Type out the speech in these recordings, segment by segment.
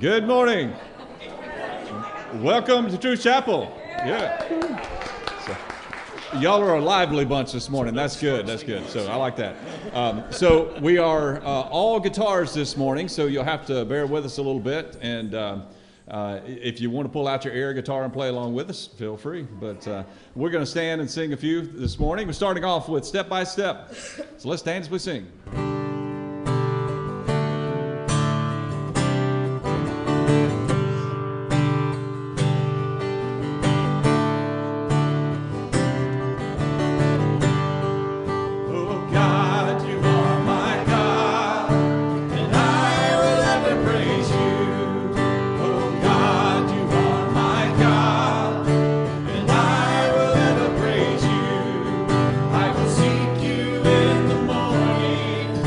Good morning. Welcome to Truth Chapel. Yeah. So, y'all are a lively bunch this morning. That's good. That's good. So I like that. So we are all guitars this morning, so you'll have to bear with us a little bit. And if you want to pull out your air guitar and play along with us, feel free. But we're going to stand and sing a few this morning. We're starting off with Step by Step. So let's stand as we sing. I will seek you in the morning.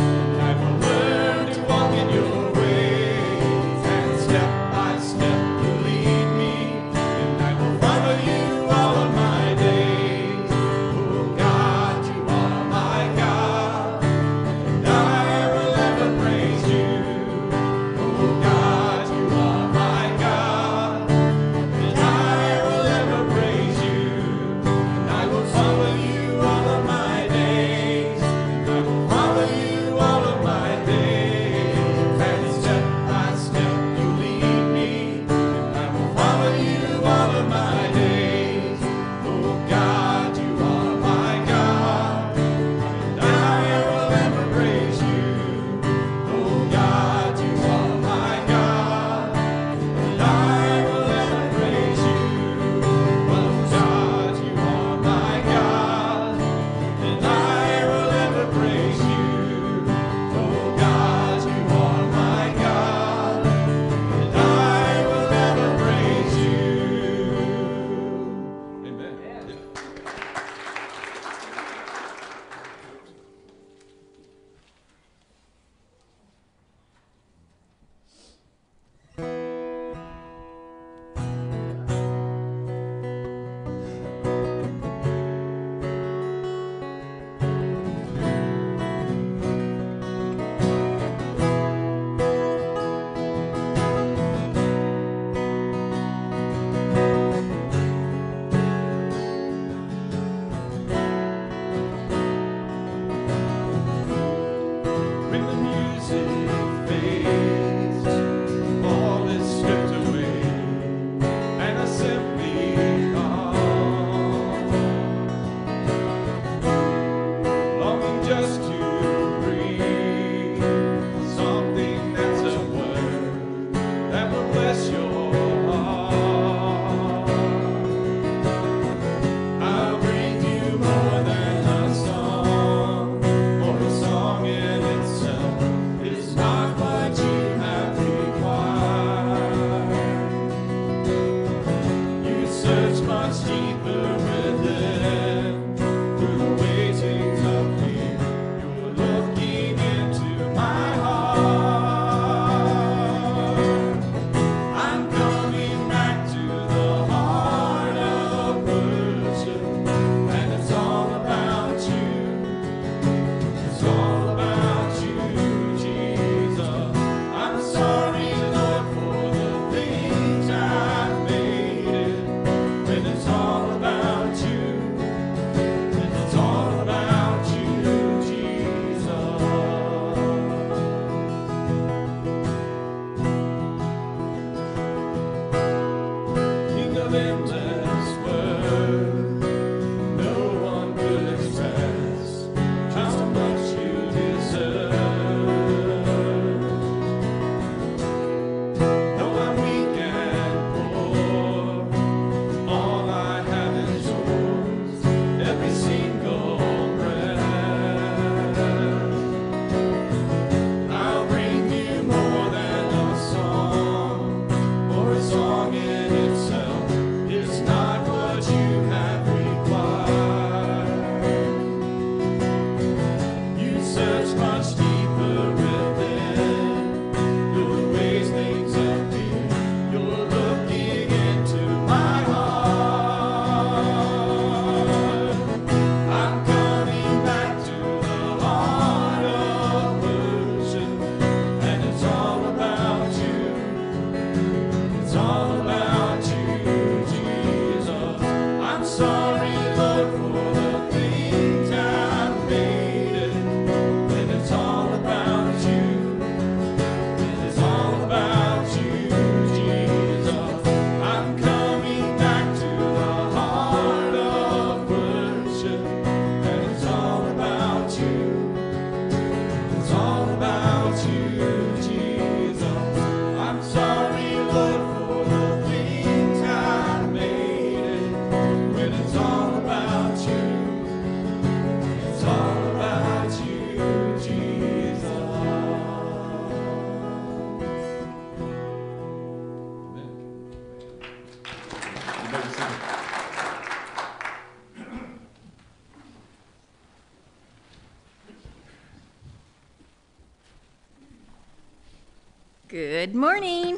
Good morning.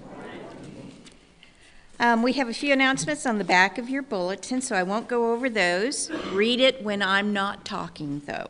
We have a few announcements on the back of your bulletin, so I won't go over those. Read it when I'm not talking, though.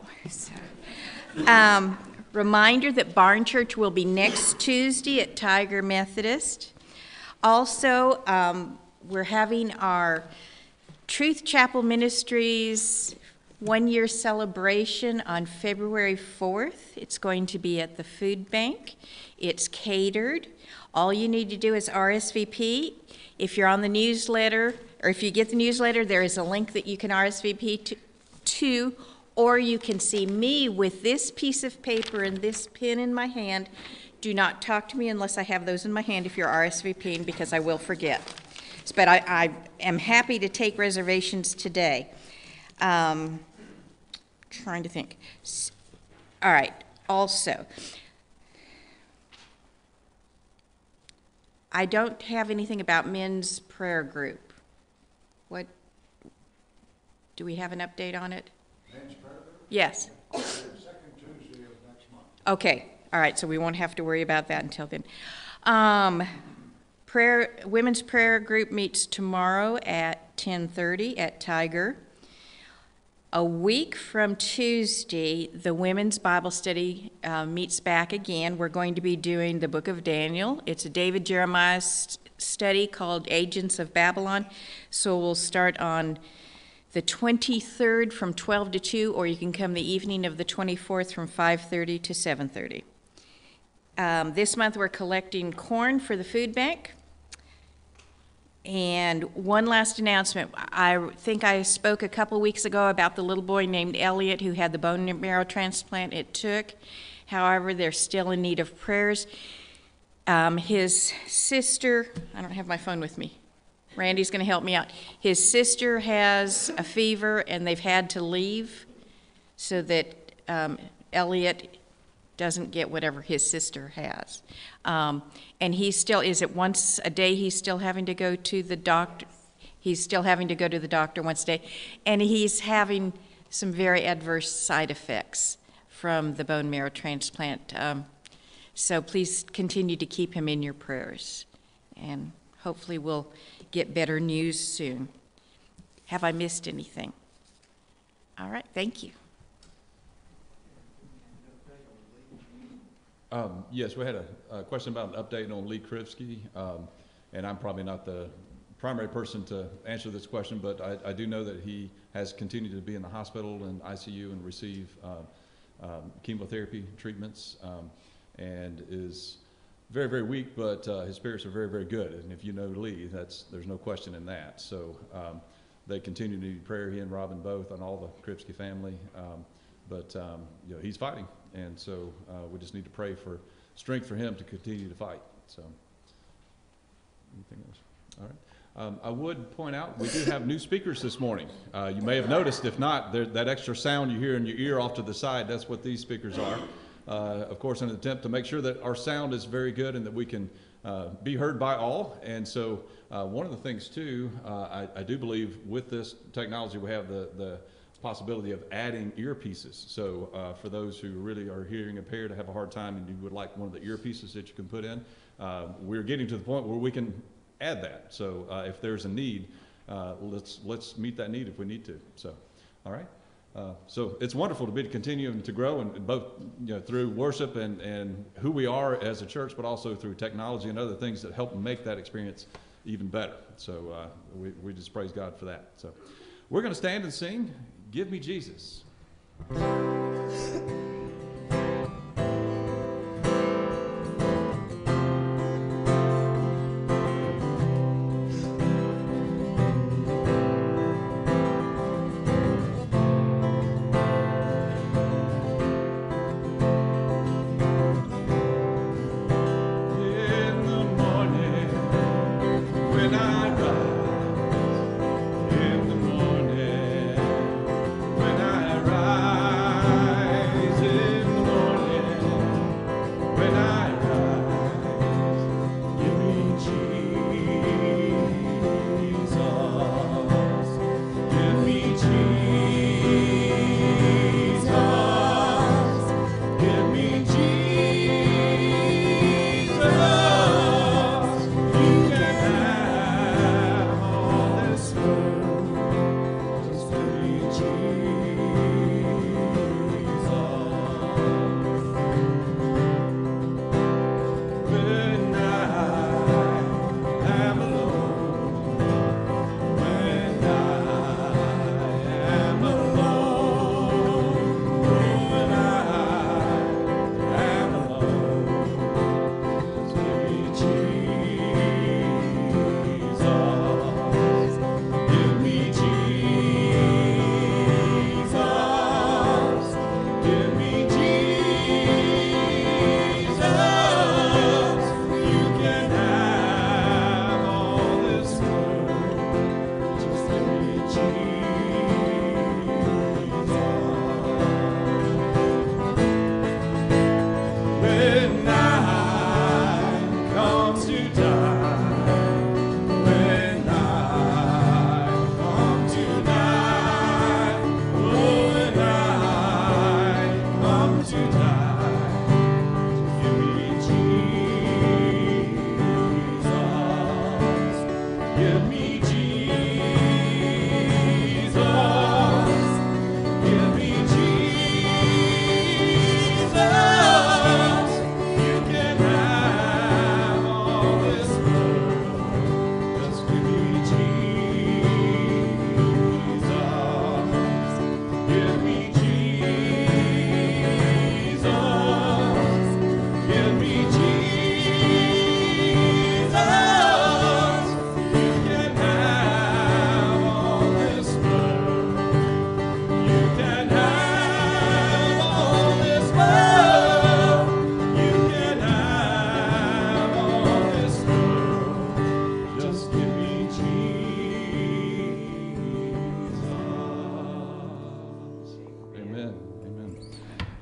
Reminder that Barn Church will be next Tuesday at Tiger Methodist. Also, we're having our Truth Chapel Ministries one-year celebration on February 4th. It's going to be at the food bank. It's catered. All you need to do is RSVP. If you're on the newsletter, or if you get the newsletter, there is a link that you can RSVP to, or you can see me with this piece of paper and this pen in my hand. Do not talk to me unless I have those in my hand if you're RSVPing, because I will forget. But I am happy to take reservations today. Trying to think. All right, also, I don't have anything about men's prayer group. What, do we have an update on it? Men's prayer group? Yes. Second Tuesday of next month. Okay, all right, so we won't have to worry about that until then. Women's prayer group meets tomorrow at 10:30 at Tiger. A week from Tuesday, the Women's Bible Study meets back again. We're going to be doing the book of Daniel. It's a David Jeremiah study called Agents of Babylon. So we'll start on the 23rd from 12 to 2, or you can come the evening of the 24th from 5:30 to 7:30. This month we're collecting corn for the food bank. And one last announcement. I think I spoke a couple weeks ago about the little boy named Elliot who had the bone marrow transplant it took. However, they're still in need of prayers. His sister, I don't have my phone with me. Randy's going to help me out. His sister has a fever and they've had to leave so that Elliot doesn't get whatever his sister has. And he still, is it once a day he's still having to go to the doctor? He's still having to go to the doctor once a day. And he's having some very adverse side effects from the bone marrow transplant. So please continue to keep him in your prayers. And hopefully we'll get better news soon. Have I missed anything? All right, thank you. Yes, we had a question about an update on Lee Krivsky, and I'm probably not the primary person to answer this question, but I do know that he has continued to be in the hospital and ICU and receive chemotherapy treatments, and is very, very weak, but his spirits are very, very good. And if you know Lee, there's no question in that. So they continue to need prayer, he and Rabun both, and all the Krivsky family. But you know, he's fighting, and so we just need to pray for strength for him to continue to fight. So, anything else? All right. I would point out we do have new speakers this morning. You may have noticed. If not, that extra sound you hear in your ear off to the side, that's what these speakers are. Of course, in an attempt to make sure that our sound is very good and that we can be heard by all. And so one of the things, too, I do believe with this technology we have the possibility of adding earpieces. So for those who really are hearing impaired, have a hard time, and you would like one of the earpieces that you can put in, we're getting to the point where we can add that. So if there's a need, let's meet that need if we need to. So, all right. So it's wonderful to be continuing to grow, and both through worship and who we are as a church, but also through technology and other things that help make that experience even better. So we just praise God for that. So we're going to stand and sing, "Give Me Jesus." In the morning when I rise.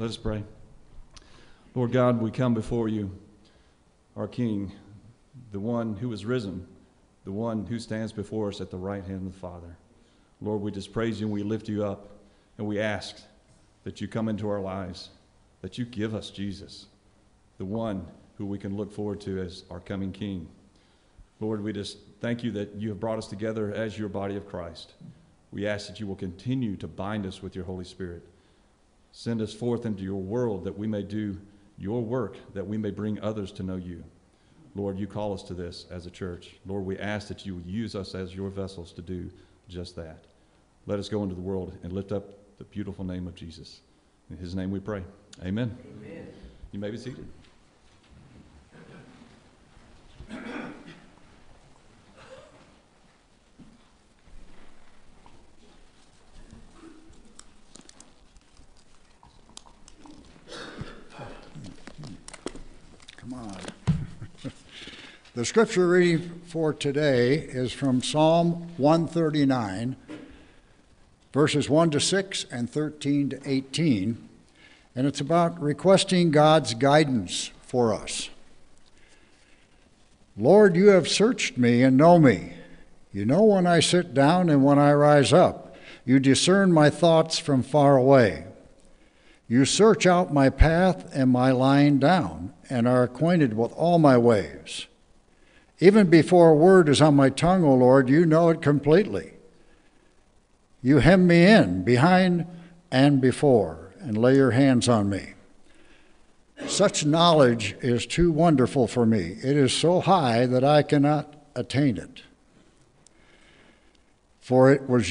Let us pray. Lord God, we come before you, our King, the one who is risen, the one who stands before us at the right hand of the Father. Lord, we just praise you and we lift you up, and we ask that you come into our lives, that you give us Jesus, the one who we can look forward to as our coming King. Lord, we just thank you that you have brought us together as your body of Christ. We ask that you will continue to bind us with your Holy Spirit. Send us forth into your world that we may do your work, that we may bring others to know you. Lord, you call us to this as a church. Lord, we ask that you would use us as your vessels to do just that. Let us go into the world and lift up the beautiful name of Jesus. In his name we pray. Amen. Amen. You may be seated. Come on. The scripture reading for today is from Psalm 139, verses 1 to 6 and 13 to 18, and it's about requesting God's guidance for us. Lord, you have searched me and know me. You know when I sit down and when I rise up. You discern my thoughts from far away. You search out my path and my lying down, and are acquainted with all my ways. Even before a word is on my tongue, O Lord, you know it completely. You hem me in, behind and before, and lay your hands on me. Such knowledge is too wonderful for me. It is so high that I cannot attain it. For it was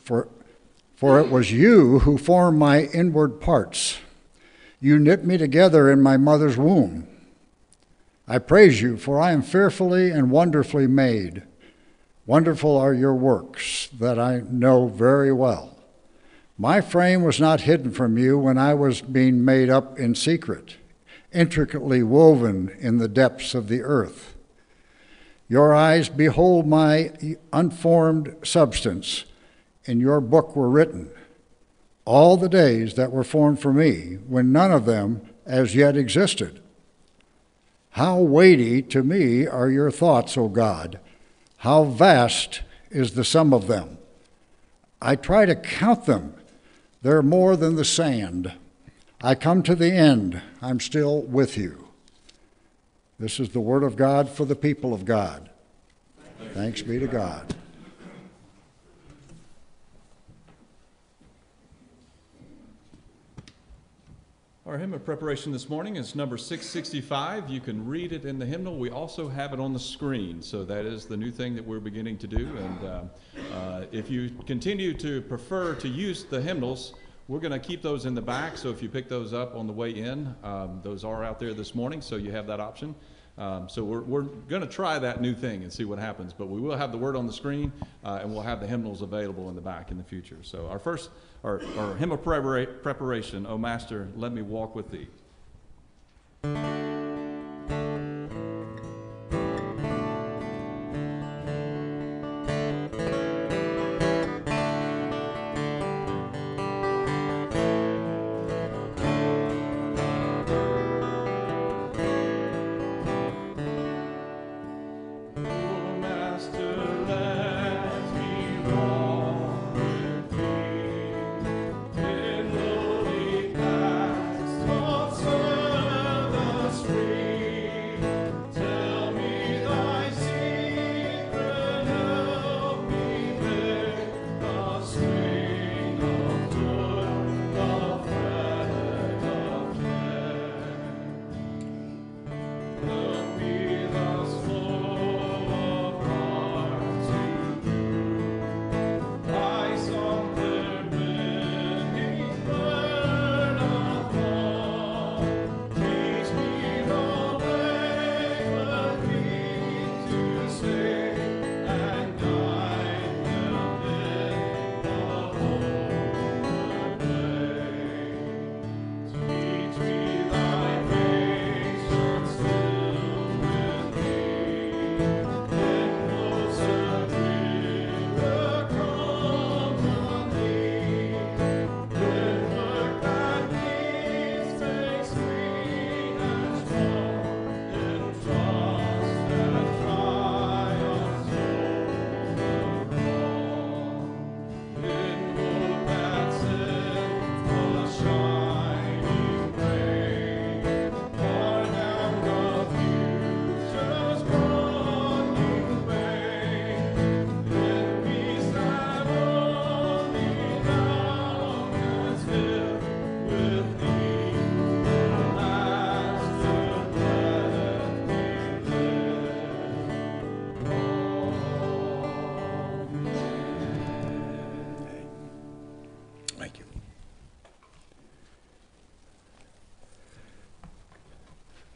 you who formed my inward parts. You knit me together in my mother's womb. I praise you, for I am fearfully and wonderfully made. Wonderful are your works that I know very well. My frame was not hidden from you when I was being made up in secret, intricately woven in the depths of the earth. Your eyes behold my unformed substance. In your book were written all the days that were formed for me, when none of them as yet existed. How weighty to me are your thoughts, O God! How vast is the sum of them! I try to count them. They're more than the sand. I come to the end. I'm still with you. This is the word of God for the people of God. Thanks be to God. Our hymn of preparation this morning is number 665. You can read it in the hymnal. We also have it on the screen, so that is the new thing that we're beginning to do. And if you continue to prefer to use the hymnals, we're going to keep those in the back, so if you pick those up on the way in, those are out there this morning, so you have that option. So we're going to try that new thing and see what happens, but we will have the word on the screen, and we'll have the hymnals available in the back in the future. So our hymn of preparation, O Master, let me walk with thee.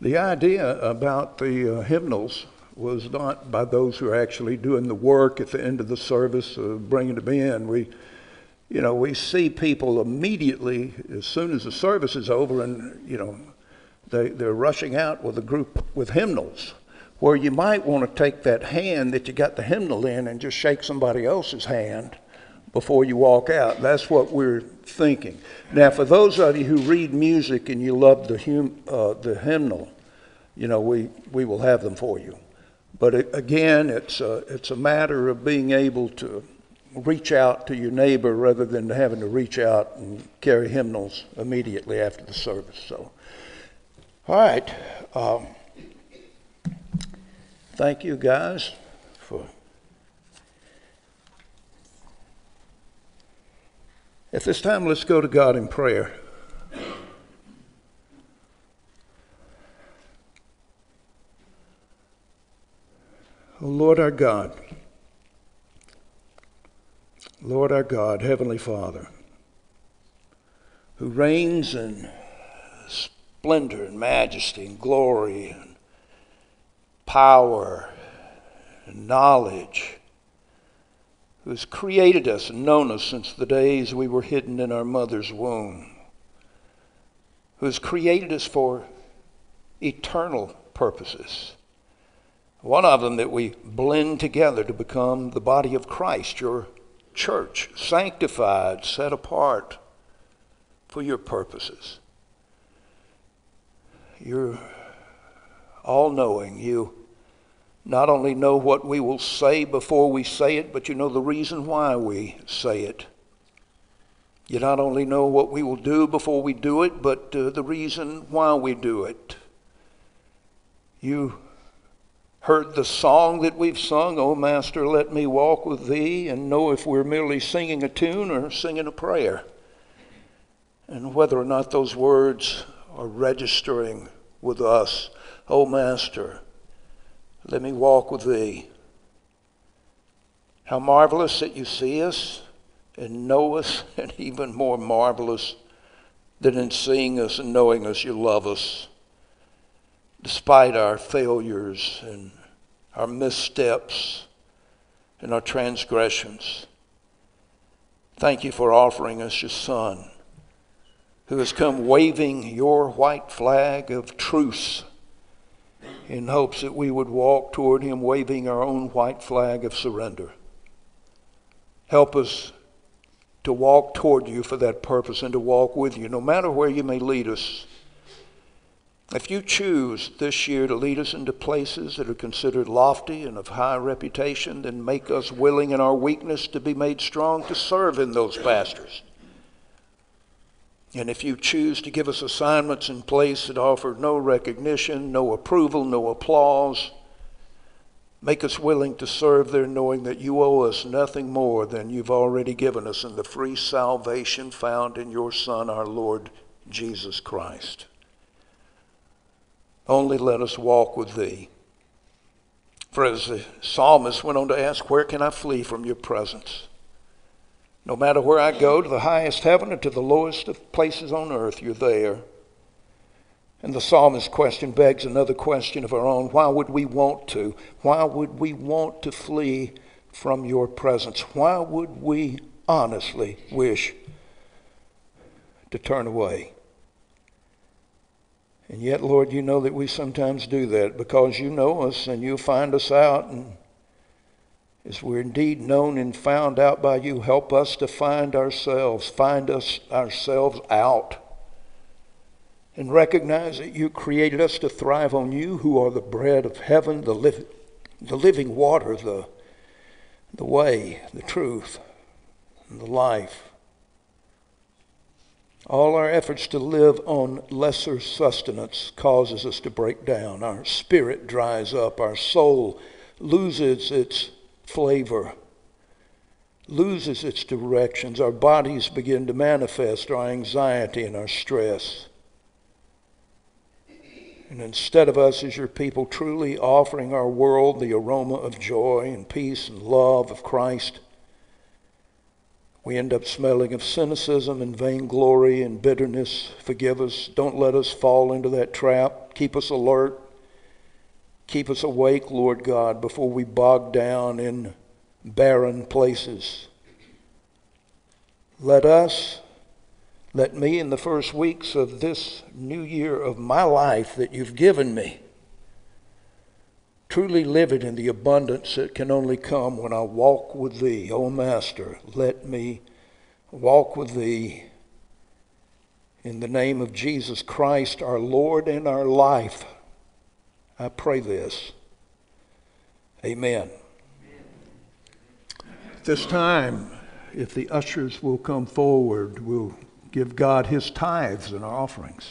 The idea about the hymnals was not by those who are actually doing the work at the end of the service, bringing them in. We see people immediately as soon as the service is over, and they're rushing out with a group with hymnals. Where you might want to take that hand that you got the hymnal in and just shake somebody else's hand before you walk out. That's what we're thinking. Now, for those of you who read music and you love the hymnal, we will have them for you. But again, it's a matter of being able to reach out to your neighbor rather than having to reach out and carry hymnals immediately after the service. So, all right. Thank you, guys, At this time, let's go to God in prayer. Oh, Lord our God, Heavenly Father, who reigns in splendor and majesty and glory and power and knowledge, who has created us and known us since the days we were hidden in our mother's womb, who has created us for eternal purposes. One of them that we blend together to become the body of Christ, your church, sanctified, set apart for your purposes. You're all-knowing. You not only know what we will say before we say it, but you know the reason why we say it. You not only know what we will do before we do it, but the reason why we do it. You heard the song that we've sung, "O Master, let me walk with thee," and know if we're merely singing a tune or singing a prayer. And whether or not those words are registering with us. "O Master, let me walk with thee." How marvelous that you see us and know us, and even more marvelous than in seeing us and knowing us, you love us. Despite our failures and our missteps and our transgressions. Thank you for offering us your Son, who has come waving your white flag of truce in hopes that we would walk toward him waving our own white flag of surrender. Help us to walk toward you for that purpose and to walk with you, no matter where you may lead us. If you choose this year to lead us into places that are considered lofty and of high reputation, then make us willing in our weakness to be made strong to serve in those pastures. And if you choose to give us assignments in place that offer no recognition, no approval, no applause, make us willing to serve there knowing that you owe us nothing more than you've already given us in the free salvation found in your Son, our Lord Jesus Christ. Only let us walk with thee. For as the psalmist went on to ask, where can I flee from your presence? No matter where I go, to the highest heaven or to the lowest of places on earth, you're there. And the psalmist's question begs another question of our own. Why would we want to? Why would we want to flee from your presence? Why would we honestly wish to turn away? And yet, Lord, you know that we sometimes do that because you know us and you find us out. And as we're indeed known and found out by you, help us to find ourselves out. And recognize that you created us to thrive on you, who are the bread of heaven, the living water, the way, the truth, and the life. All our efforts to live on lesser sustenance causes us to break down. Our spirit dries up. Our soul loses its flavor, loses its directions. Our bodies begin to manifest our anxiety and our stress. And instead of us as your people truly offering our world the aroma of joy and peace and love of Christ, We end up smelling of cynicism and vainglory and bitterness. Forgive us. Don't let us fall into that trap. Keep us alert. Keep us awake, Lord God, before we bog down in barren places. Let me in the first weeks of this new year of my life that you've given me, truly live it in the abundance that can only come when I walk with thee. O Master, let me walk with thee. In the name of Jesus Christ, our Lord and our life, I pray this. Amen. At this time, if the ushers will come forward, we'll give God his tithes and our offerings.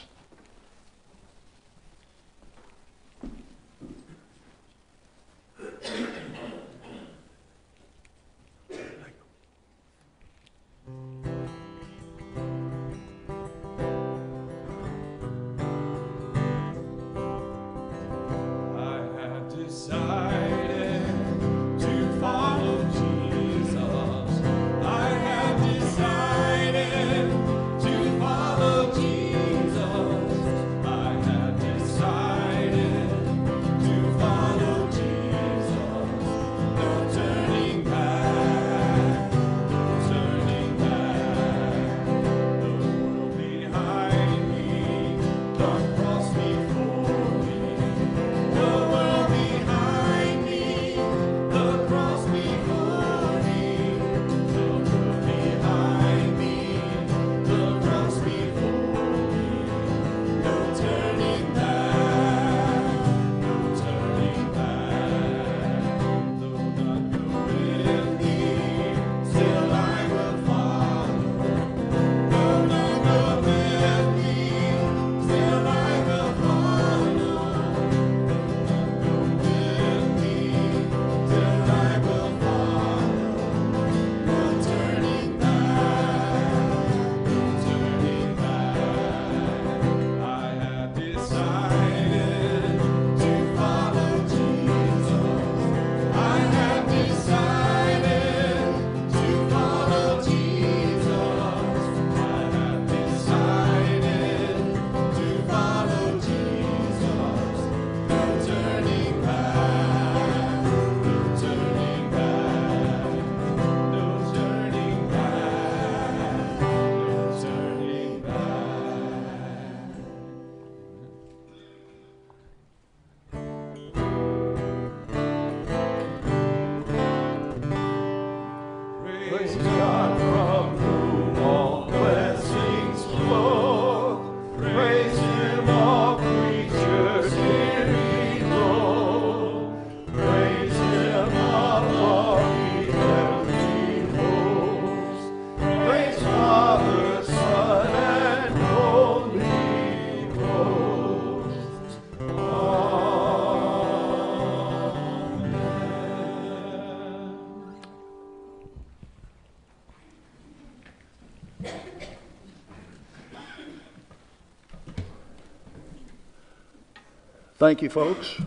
Thank you, folks.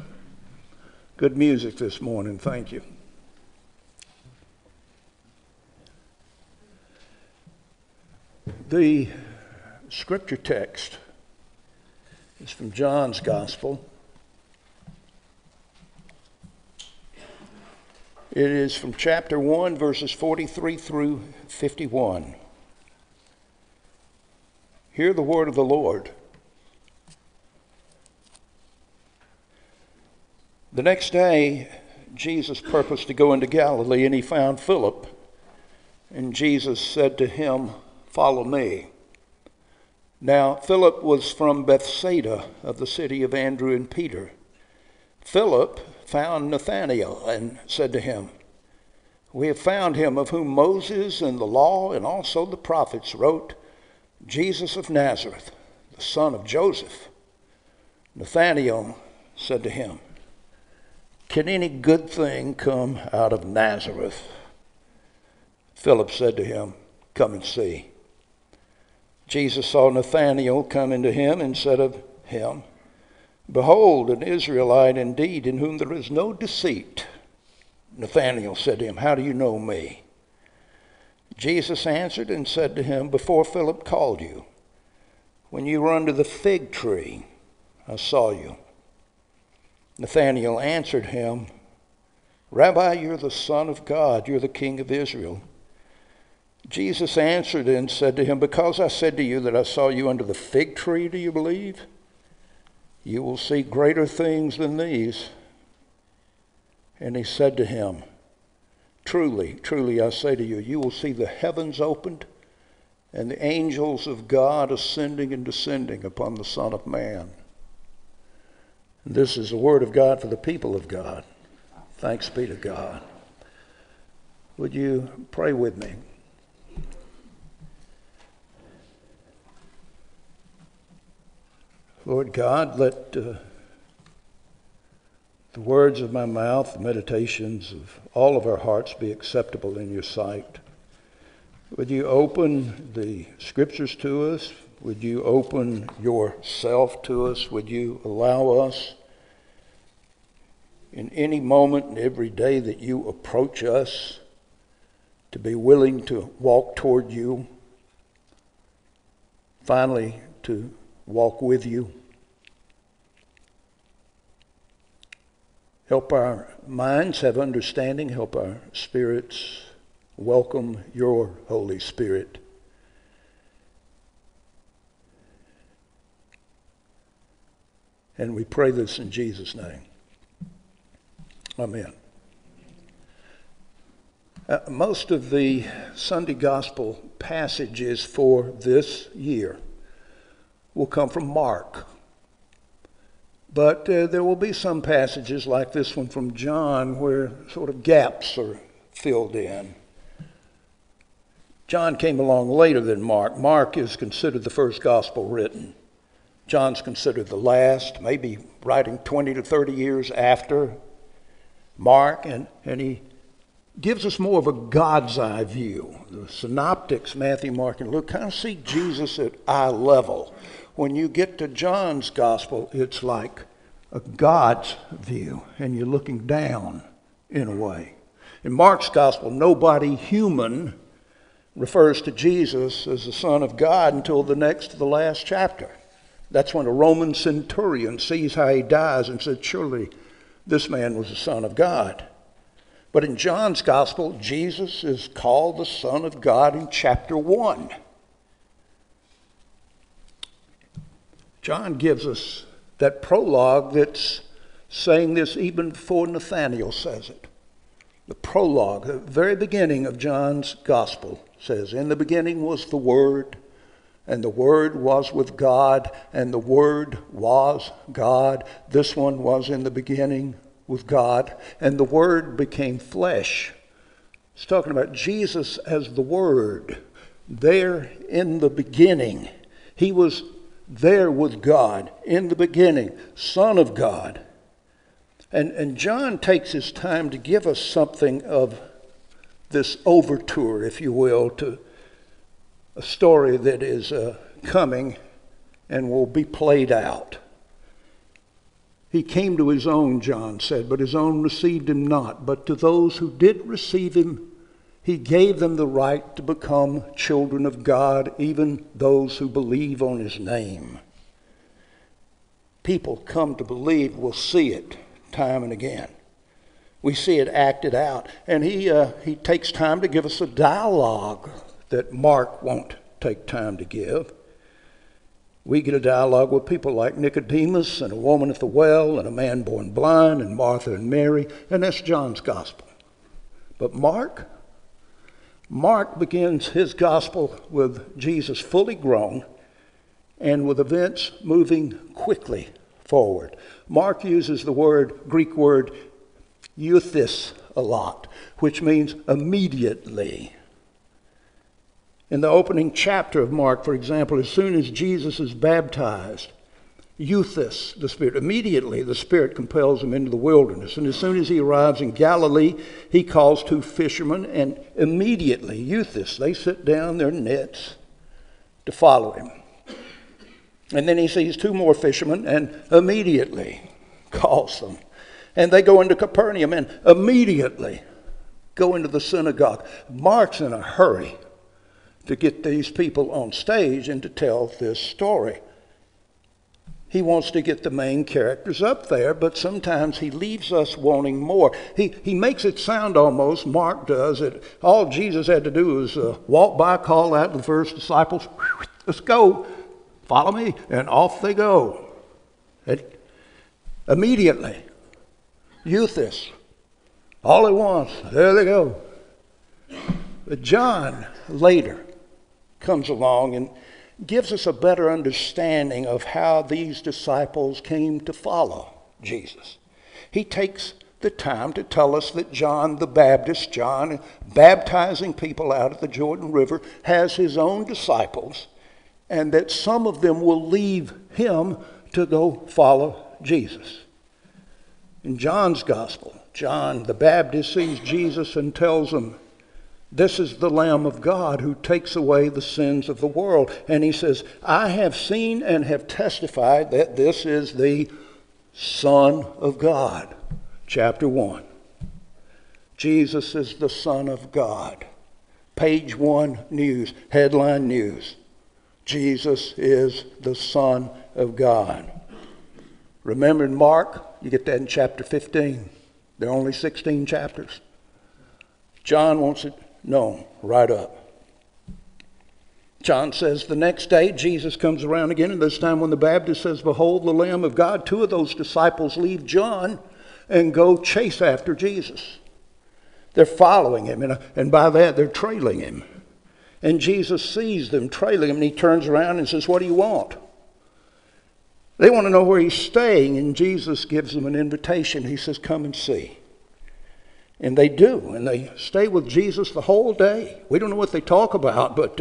Good music this morning. Thank you. The scripture text is from John's Gospel. It is from chapter 1, verses 43 through 51. Hear the word of the Lord. The next day, Jesus purposed to go into Galilee, and he found Philip. And Jesus said to him, "Follow me." Now, Philip was from Bethsaida of the city of Andrew and Peter. Philip found Nathanael and said to him, "We have found him of whom Moses and the law and also the prophets wrote, Jesus of Nazareth, the son of Joseph." Nathanael said to him, "Can any good thing come out of Nazareth?" Philip said to him, "Come and see." Jesus saw Nathanael coming to him and said of him, "Behold, an Israelite indeed, in whom there is no deceit." Nathanael said to him, "How do you know me?" Jesus answered and said to him, Before Philip called you, when you were under the fig tree, I saw you. Nathanael answered him, Rabbi, you're the Son of God, you're the King of Israel. Jesus answered and said to him, Because I said to you that I saw you under the fig tree, do you believe? You will see greater things than these. And he said to him, Truly, truly, I say to you, you will see the heavens opened and the angels of God ascending and descending upon the Son of Man. And this is the word of God for the people of God. Thanks be to God. Would you pray with me? Lord God, let the words of my mouth, the meditations of all of our hearts be acceptable in your sight. Would you open the scriptures to us? Would you open yourself to us? Would you allow us in any moment and every day that you approach us to be willing to walk toward you, finally to walk with you? Help our minds have understanding. Help our spirits welcome your Holy Spirit. And we pray this in Jesus' name. Amen. Most of the Sunday Gospel passages for this year will come from Mark. But there will be some passages like this one from John where sort of gaps are filled in. John came along later than Mark. Mark is considered the first gospel written. John's considered the last, maybe writing 20 to 30 years after Mark, and he gives us more of a God's eye view. The synoptics, Matthew, Mark, and Luke, kind of see Jesus at eye level. When you get to John's gospel, it's like a God's view, and you're looking down in a way. In Mark's gospel, nobody human refers to Jesus as the Son of God until the next to the last chapter. That's when a Roman centurion sees how he dies and says, surely this man was the Son of God. But in John's gospel, Jesus is called the Son of God in chapter 1. John gives us that prologue that's saying this even before Nathanael says it. The prologue, the very beginning of John's gospel says, in the beginning was the Word, and the Word was with God, and the Word was God. This one was in the beginning with God, and the Word became flesh. It's talking about Jesus as the Word, there in the beginning. He was there with God in the beginning, Son of God. And John takes his time to give us something of this overture, if you will, to a story that is coming and will be played out. He came to his own, John said, but his own received him not. But to those who did receive him, he gave them the right to become children of God, even those who believe on his name. People come to believe, will see it time and again. We see it acted out. And he takes time to give us a dialogue that Mark won't take time to give. We get a dialogue with people like Nicodemus and a woman at the well and a man born blind and Martha and Mary, and that's John's gospel. But Mark begins his gospel with Jesus fully grown and with events moving quickly forward. Mark uses the Greek word euthys a lot, which means immediately. In the opening chapter of Mark, for example, as soon as Jesus is baptized, euthys, the Spirit, immediately the Spirit compels him into the wilderness. And as soon as he arrives in Galilee, he calls 2 fishermen, and immediately, euthys, they sit down their nets to follow him. And then he sees 2 more fishermen and immediately calls them. And they go into Capernaum and immediately go into the synagogue. Mark's in a hurry to get these people on stage and to tell this story. He wants to get the main characters up there, but sometimes he leaves us wanting more. He makes it sound almost, Mark does, that all Jesus had to do was walk by, call out the first disciples, let's go, follow me, and off they go. Immediately, Euthys, all at once, there they go. But John later comes along and gives us a better understanding of how these disciples came to follow Jesus. He takes the time to tell us that John the Baptist, John baptizing people out at the Jordan River, has his own disciples, and that some of them will leave him to go follow Jesus. In John's gospel, John the Baptist sees Jesus and tells him, this is the Lamb of God who takes away the sins of the world. And he says, I have seen and have testified that this is the Son of God. Chapter 1. Jesus is the Son of God. Page 1 news, headline news. Jesus is the Son of God. Remember in Mark, you get that in chapter 15. There are only 16 chapters. John wants it known right up. John says the next day Jesus comes around again, and this time when the Baptist says, behold the Lamb of God, two of those disciples leave John and go chase after Jesus. They're following him, and by that they're trailing him. And Jesus sees them trailing him, and he turns around and says, what do you want? They want to know where he's staying, and Jesus gives them an invitation. He says, come and see. And they do, and they stay with Jesus the whole day. We don't know what they talk about, but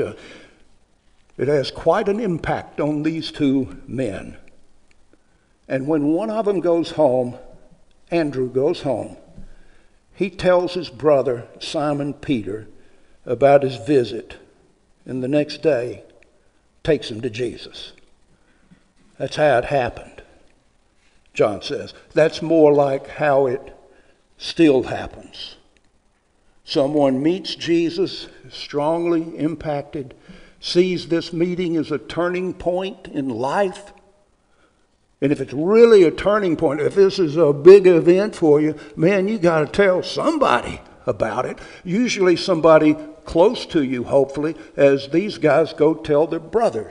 it has quite an impact on these two men. And when one of them goes home, Andrew goes home, he tells his brother, Simon Peter, about his visit, and the next day takes him to Jesus. That's how it happened, John says. That's more like how it still happens. Someone meets Jesus, strongly impacted, sees this meeting as a turning point in life. And if it's really a turning point, if this is a big event for you, man, you got to tell somebody about it. Usually somebody close to you, hopefully, as these guys go tell their brothers.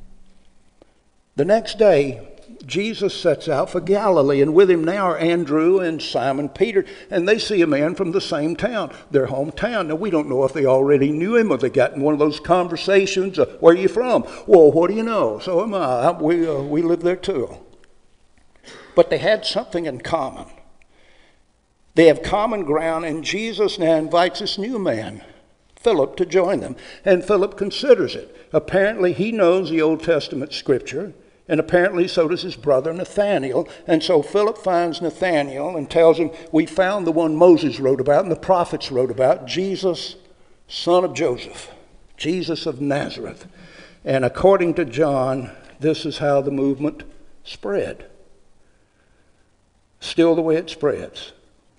The next day, Jesus sets out for Galilee, and with him now are Andrew and Simon Peter, and they see a man from the same town, their hometown. Now, we don't know if they already knew him or they got in one of those conversations, where are you from? Well, what do you know? So am I. We live there too. But they had something in common. They have common ground, and Jesus now invites this new man, Philip, to join them. And Philip considers it. Apparently, he knows the Old Testament scripture, and apparently so does his brother Nathanael. And so Philip finds Nathanael and tells him, we found the one Moses wrote about and the prophets wrote about, Jesus, son of Joseph, Jesus of Nazareth. And according to John, this is how the movement spread. Still the way it spreads.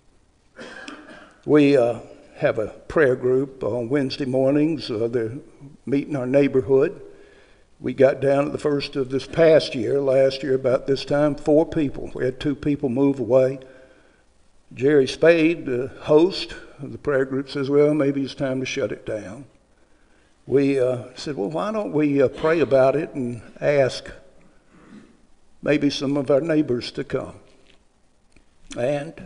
We have a prayer group on Wednesday mornings. They meet in our neighborhood. We got down at the first of this past year, last year about this time, 4 people. We had 2 people move away. Jerry Spade, the host of the prayer group, says, well, maybe it's time to shut it down. We said, well, why don't we pray about it and ask maybe some of our neighbors to come. And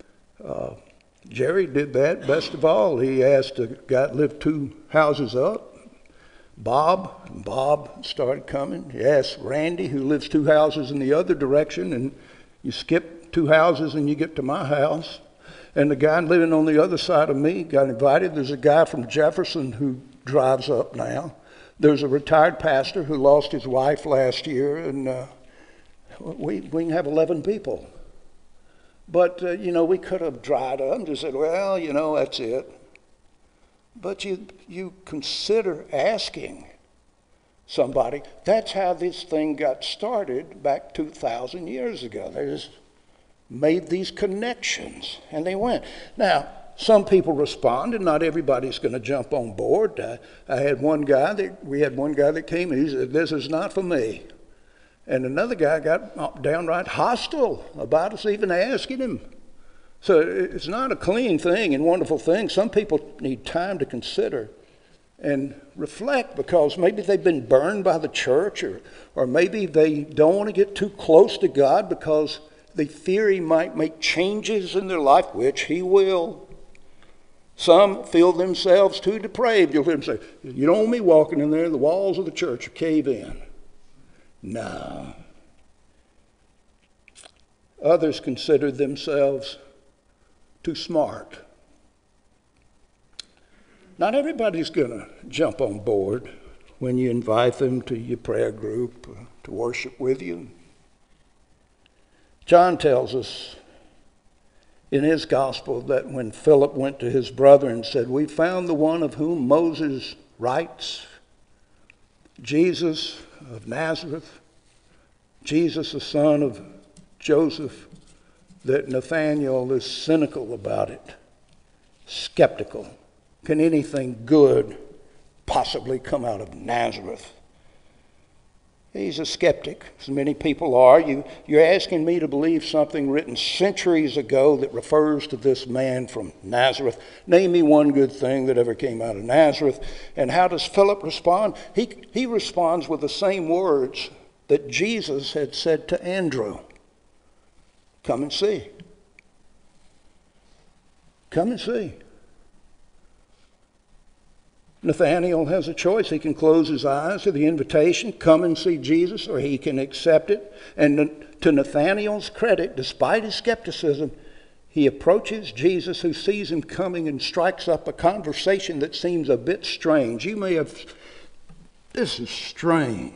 Jerry did that best of all. He asked a guy that lived 2 houses up, Bob, and Bob started coming. He asked Randy, who lives 2 houses in the other direction, and you skip 2 houses and you get to my house. And the guy living on the other side of me got invited. There's a guy from Jefferson who drives up now. There's a retired pastor who lost his wife last year, and we can have 11 people. But, we could have dried up and just said, well, that's it. But you consider asking somebody. That's how this thing got started back 2,000 years ago. They just made these connections, and they went. Now, Some people respond, and not everybody's going to jump on board. We had one guy that came, and he said, "This is not for me." And another guy got downright hostile about us even asking him. So it's not a clean thing and wonderful thing. Some people need time to consider and reflect, because maybe they've been burned by the church, or maybe they don't want to get too close to God because they fear He might make changes in their life, which He will. Some feel themselves too depraved. You'll hear them say, "You don't want me walking in there, the walls of the church will cave in." No. Others consider themselves too smart. Not everybody's going to jump on board when you invite them to your prayer group to worship with you. John tells us in his gospel that when Philip went to his brother and said, "We found the one of whom Moses writes, Jesus of Nazareth, Jesus the son of Joseph," that Nathanael is cynical about it, skeptical. Can anything good possibly come out of Nazareth? He's a skeptic, as many people are. You're asking me to believe something written centuries ago that refers to this man from Nazareth. Name me one good thing that ever came out of Nazareth. And how does Philip respond? He responds with the same words that Jesus had said to Andrew. Come and see. Come and see. Nathanael has a choice. He can close his eyes to the invitation, come and see Jesus, or he can accept it. And to Nathanael's credit, despite his skepticism, he approaches Jesus, who sees him coming, and strikes up a conversation that seems a bit strange. You may have, this is strange.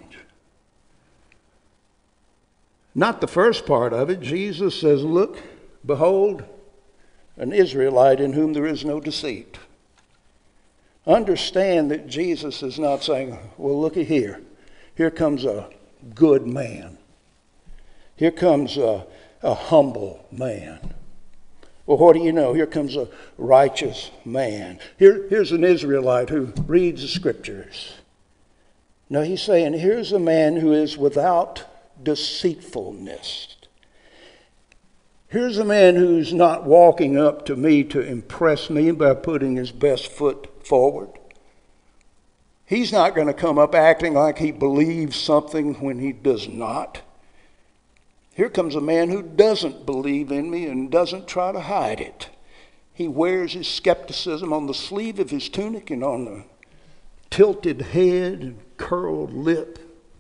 Not the first part of it. Jesus says, "Look, behold, an Israelite in whom there is no deceit." Understand that Jesus is not saying, "Well, looky here. Here comes a good man. Here comes a humble man. Well, what do you know? Here comes a righteous man. Here's an Israelite who reads the Scriptures." No, he's saying, here's a man who is without deceitfulness. Here's a man who's not walking up to me to impress me by putting his best foot forward. He's not going to come up acting like he believes something when he does not. Here comes a man who doesn't believe in me and doesn't try to hide it. He wears his skepticism on the sleeve of his tunic and on the tilted head and curled lip.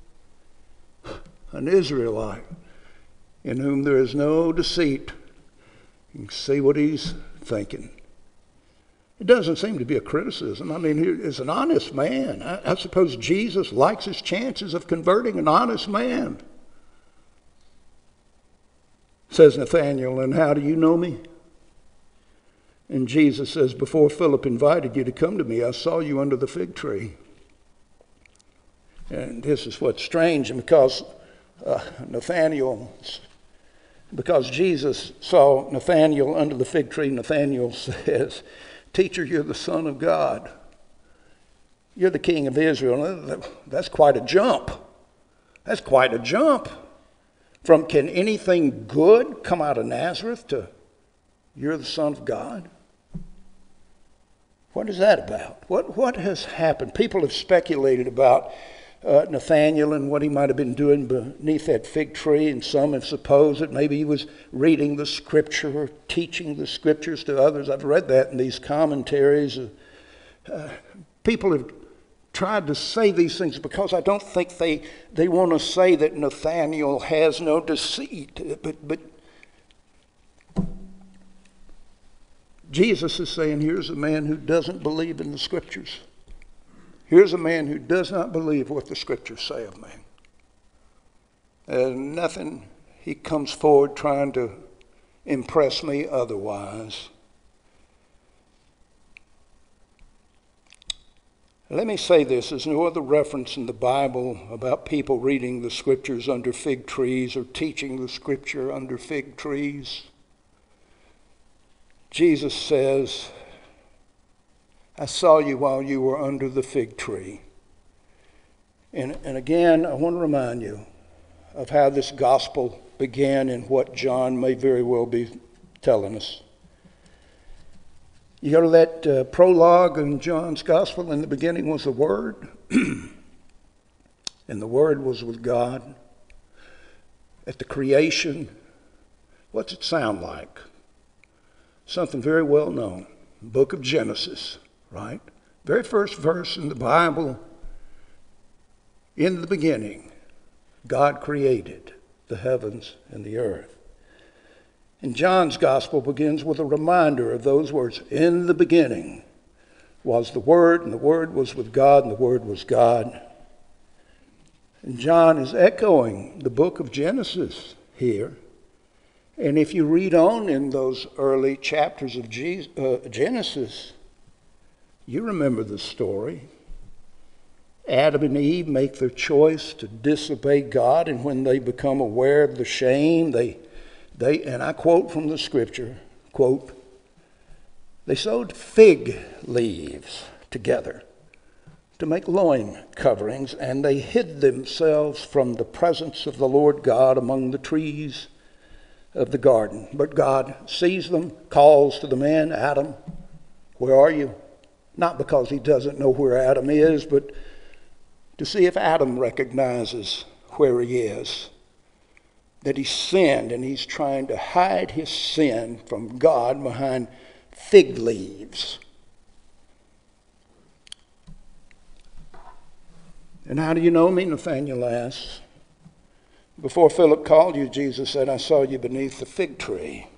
An Israelite in whom there is no deceit. You can see what he's thinking. It doesn't seem to be a criticism. I mean, he's an honest man. I suppose Jesus likes his chances of converting an honest man. Says Nathanael, "And how do you know me?" And Jesus says, "Before Philip invited you to come to me, I saw you under the fig tree." And this is what's strange, and because Jesus saw Nathanael under the fig tree, Nathanael says, "Teacher, you're the Son of God. You're the King of Israel." That's quite a jump. That's quite a jump. From "Can anything good come out of Nazareth" to "You're the Son of God"? What is that about? What has happened? People have speculated about Nathanael and what he might have been doing beneath that fig tree, and some have supposed that maybe he was reading the Scripture or teaching the Scriptures to others. I've read that in these commentaries. People have tried to say these things because I don't think they want to say that Nathanael has no deceit. But Jesus is saying, here's a man who doesn't believe in the Scriptures. Here's a man who does not believe what the Scriptures say of me. And nothing, he comes forward trying to impress me otherwise. Let me say this, there's no other reference in the Bible about people reading the Scriptures under fig trees or teaching the Scripture under fig trees. Jesus says, I saw you while you were under the fig tree. And again, I want to remind you of how this gospel began and what John may very well be telling us. You go to that prologue in John's gospel. In the beginning was the Word, and the Word was with God. At the creation, what's it sound like? Something very well known. Book of Genesis, right? Very first verse in the Bible. In the beginning, God created the heavens and the earth. And John's gospel begins with a reminder of those words. In the beginning was the Word, and the Word was with God, and the Word was God. And John is echoing the book of Genesis here. And if you read on in those early chapters of Genesis, you remember the story. Adam and Eve make their choice to disobey God, and when they become aware of the shame, they and I quote from the scripture, quote, they sewed fig leaves together to make loin coverings, and they hid themselves from the presence of the Lord God among the trees of the garden. But God sees them, calls to the man, Adam, where are you? Not because he doesn't know where Adam is, but to see if Adam recognizes where he is. That he sinned, and he's trying to hide his sin from God behind fig leaves. And how do you know me? Nathanael asks. Before Philip called you, Jesus said, I saw you beneath the fig tree.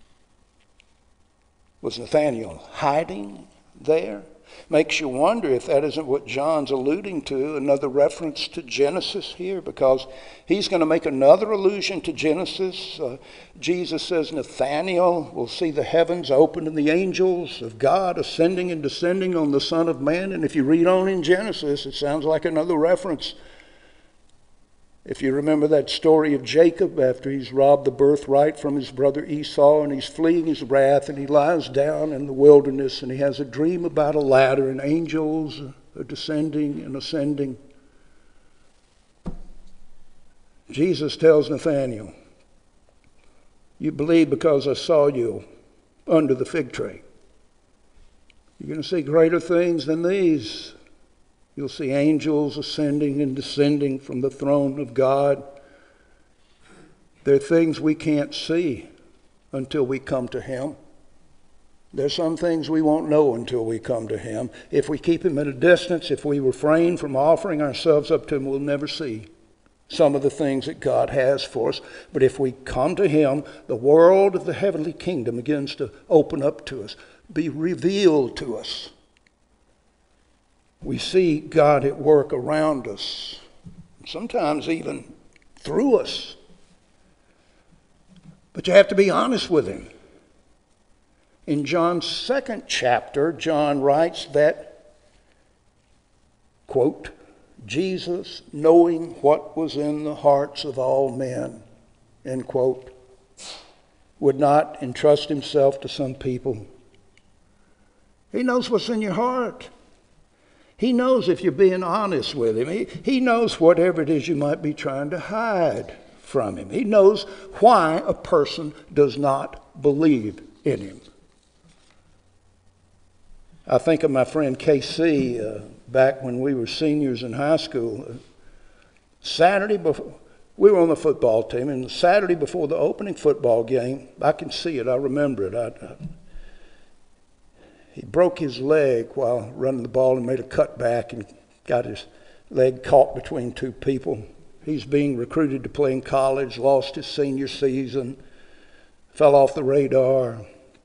Was Nathanael hiding there? Makes you wonder if that isn't what John's alluding to, another reference to Genesis here, because he's going to make another allusion to Genesis. Jesus says Nathanael will see the heavens opened and the angels of God ascending and descending on the Son of Man. And if you read on in Genesis, it sounds like another reference. If you remember that story of Jacob after he's robbed the birthright from his brother Esau and he's fleeing his wrath and he lies down in the wilderness and he has a dream about a ladder and angels are descending and ascending. Jesus tells Nathanael, you believe because I saw you under the fig tree. You're going to see greater things than these. You'll see angels ascending and descending from the throne of God. There are things we can't see until we come to Him. There's some things we won't know until we come to Him. If we keep Him at a distance, if we refrain from offering ourselves up to Him, we'll never see some of the things that God has for us. But if we come to Him, the world of the heavenly kingdom begins to open up to us, be revealed to us. We see God at work around us, sometimes even through us. But you have to be honest with Him. In John's 2nd chapter, John writes that, quote, Jesus, knowing what was in the hearts of all men, end quote, would not entrust Himself to some people. He knows what's in your heart. He knows if you're being honest with Him. He knows whatever it is you might be trying to hide from Him. He knows why a person does not believe in Him. I think of my friend KC back when we were seniors in high school. Saturday before, we were on the football team, and Saturday before the opening football game, I can see it, I remember it. He broke his leg while running the ball and made a cutback and got his leg caught between two people. He's being recruited to play in college, lost his senior season, fell off the radar.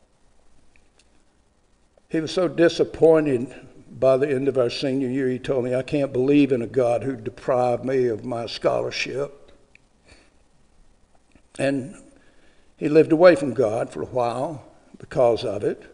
He was so disappointed by the end of our senior year, he told me, I can't believe in a God who deprived me of my scholarship. And he lived away from God for a while because of it.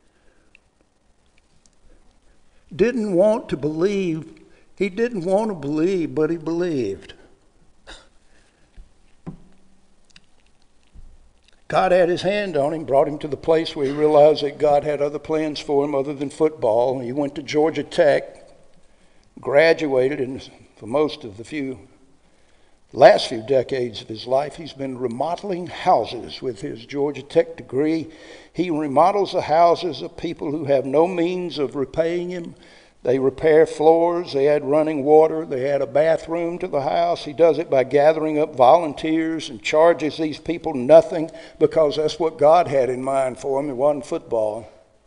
Didn't want to believe. He didn't want to believe, but he believed. God had his hand on him, brought him to the place where he realized that God had other plans for him other than football. He went to Georgia Tech, graduated, and for most of the last few decades of his life, he's been remodeling houses with his Georgia Tech degree. He remodels the houses of people who have no means of repaying him. They repair floors, they add running water, they add a bathroom to the house. He does it by gathering up volunteers and charges these people nothing because that's what God had in mind for him. It wasn't football.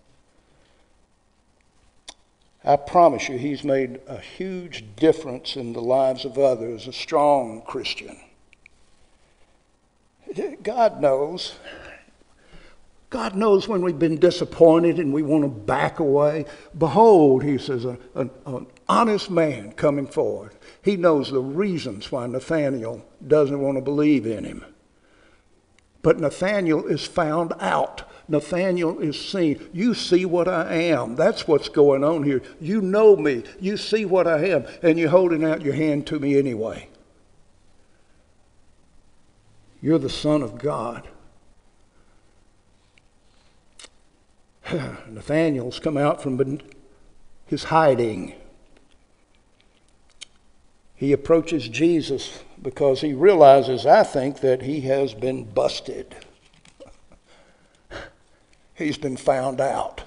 I promise you, he's made a huge difference in the lives of others, a strong Christian. God knows. God knows when we've been disappointed and we want to back away. Behold, he says, an honest man coming forward. He knows the reasons why Nathanael doesn't want to believe in him. But Nathanael is found out. Nathanael is seen. You see what I am. That's what's going on here. You know me. You see what I am. And you're holding out your hand to me anyway. You're the Son of God. Nathanael's come out from his hiding. He approaches Jesus because he realizes, I think, that he has been busted. He's been found out.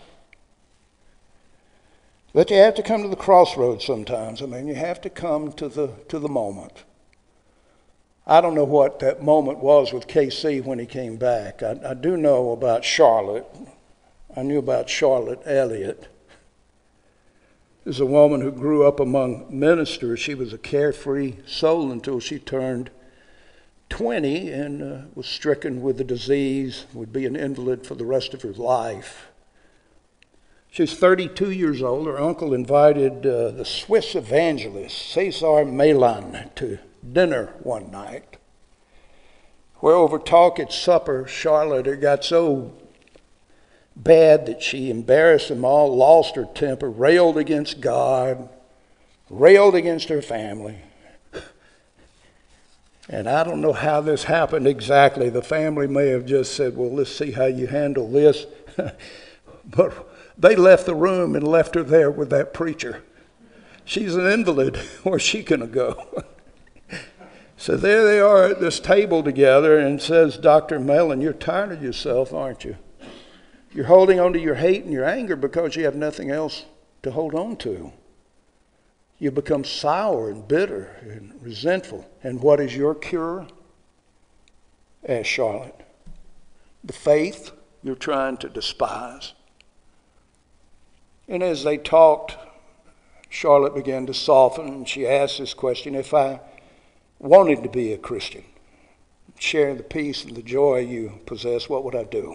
But you have to come to the crossroads sometimes. I mean, you have to come to the moment. I don't know what that moment was with KC when he came back. I do know about Charlotte. I knew about Charlotte Elliott. There's a woman who grew up among ministers. She was a carefree soul until she turned 20 and was stricken with the disease, would be an invalid for the rest of her life. She was 32 years old. Her uncle invited the Swiss evangelist, Cesar Milan, to dinner one night, where over talk at supper, Charlotte had got so bad that she embarrassed them all, lost her temper, railed against God, railed against her family. And I don't know how this happened exactly. The family may have just said, well, let's see how you handle this. But they left the room and left her there with that preacher. She's an invalid. Where's she going to go? So there they are at this table together, and says, Dr. Mellon, you're tired of yourself, aren't you? You're holding on to your hate and your anger because you have nothing else to hold on to. You become sour and bitter and resentful. And what is your cure? Asked Charlotte. The faith you're trying to despise. And as they talked, Charlotte began to soften, and she asked this question, if I wanted to be a Christian, share the peace and the joy you possess, what would I do?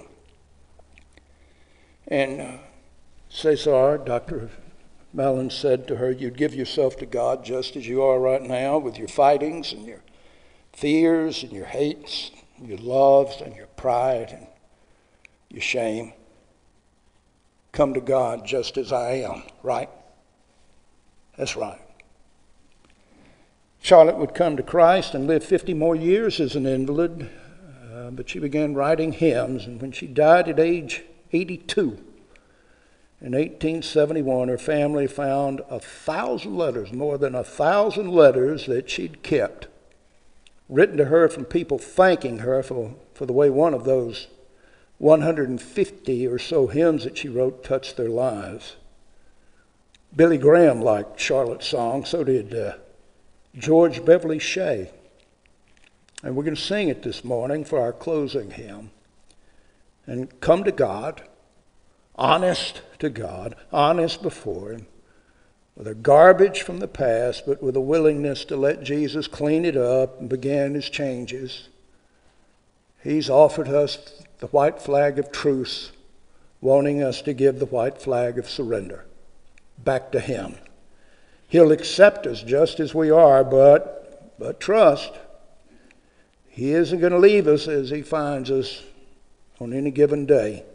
And Cesar, Dr. Mellon, said to her, you'd give yourself to God just as you are right now, with your fightings and your fears and your hates, your loves and your pride and your shame. Come to God just as I am, right? That's right. Charlotte would come to Christ and live 50 more years as an invalid, but she began writing hymns, and when she died at age 82, in 1871, her family found 1,000 letters, more than 1,000 letters that she'd kept, written to her from people thanking her for the way one of those 150 or so hymns that she wrote touched their lives. Billy Graham liked Charlotte's song, so did George Beverly Shea. And we're going to sing it this morning for our closing hymn. And come to God, honest to God, honest before Him, with a garbage from the past, but with a willingness to let Jesus clean it up and begin His changes. He's offered us the white flag of truce, wanting us to give the white flag of surrender back to Him. He'll accept us just as we are, but trust, He isn't going to leave us as He finds us on any given day.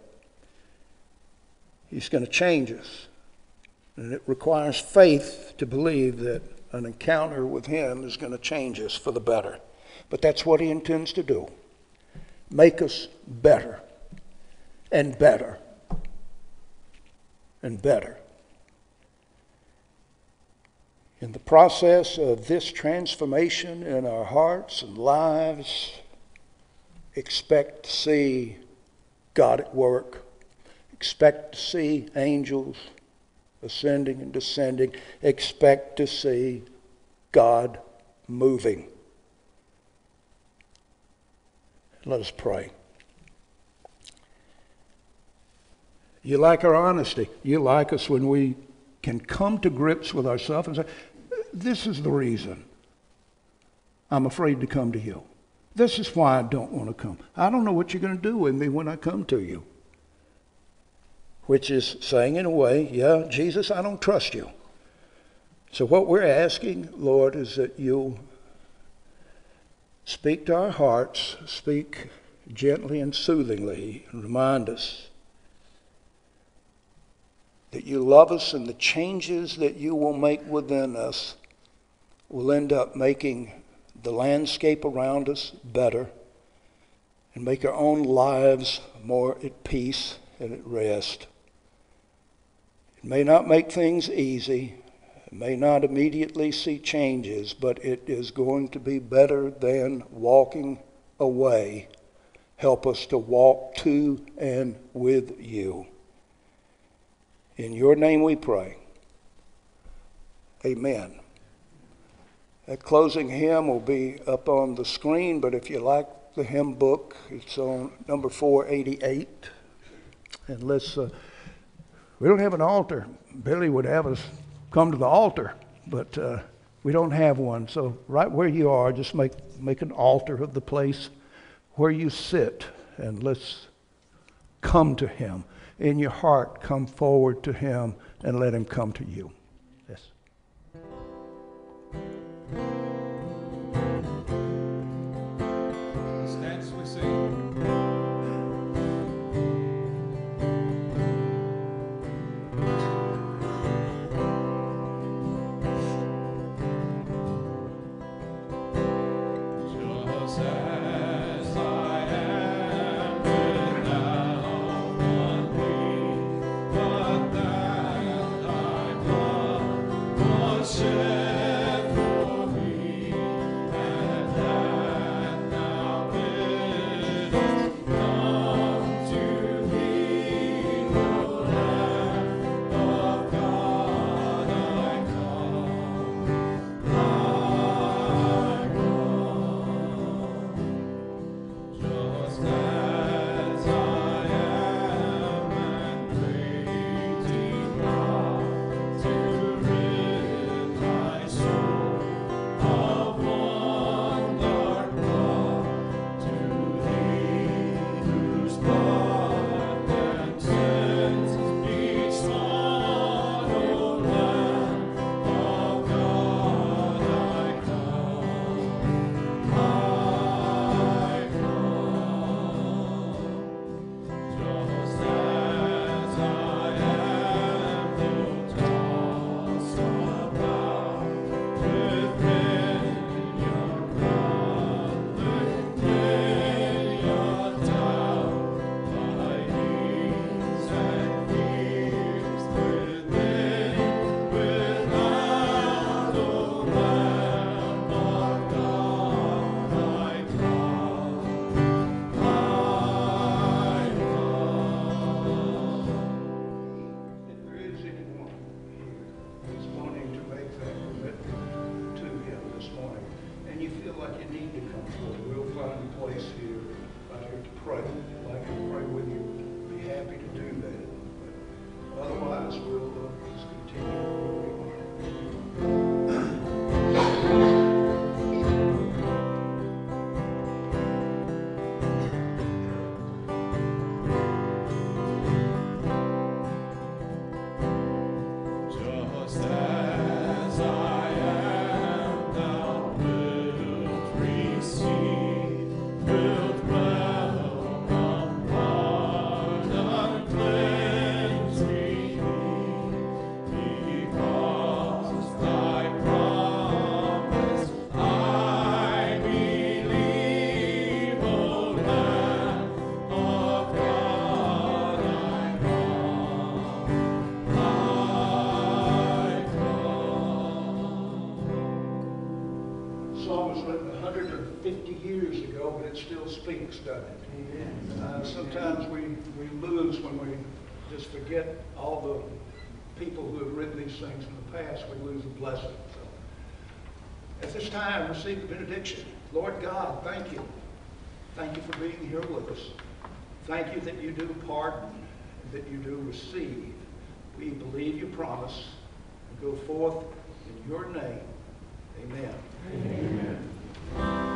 He's going to change us. And it requires faith to believe that an encounter with Him is going to change us for the better. But that's what He intends to do. make us better and better and better. In the process of this transformation in our hearts and lives, expect to see God at work. Expect to see angels ascending and descending. Expect to see God moving. Let us pray. You like our honesty. You like us when we can come to grips with ourselves and say, this is the reason I'm afraid to come to you. This is why I don't want to come. I don't know what you're going to do with me when I come to you. Which is saying in a way, yeah, Jesus, I don't trust you. So what we're asking, Lord, is that you speak to our hearts, speak gently and soothingly, and remind us that you love us, and the changes that you will make within us will end up making the landscape around us better and make our own lives more at peace and at rest. It may not make things easy, it may not immediately see changes, but it is going to be better than walking away. Help us to walk to and with you. In your name we pray. Amen. That closing hymn will be up on the screen, but if you like the hymn book, it's on number 488. And we don't have an altar. Billy would have us come to the altar, but we don't have one. So right where you are, just make an altar of the place where you sit, and let's come to him. In your heart, come forward to him and let him come to you. Yes. Stand as we sing. Just as I am without one plea, but that thy it still speaks, doesn't it? Sometimes we lose when we just forget all the people who have written these things in the past. We lose a blessing. So, at this time, receive the benediction. Lord God, thank you. Thank you for being here with us. Thank you that you do pardon and that you do receive. We believe your promise and go forth in your name. Amen. Amen.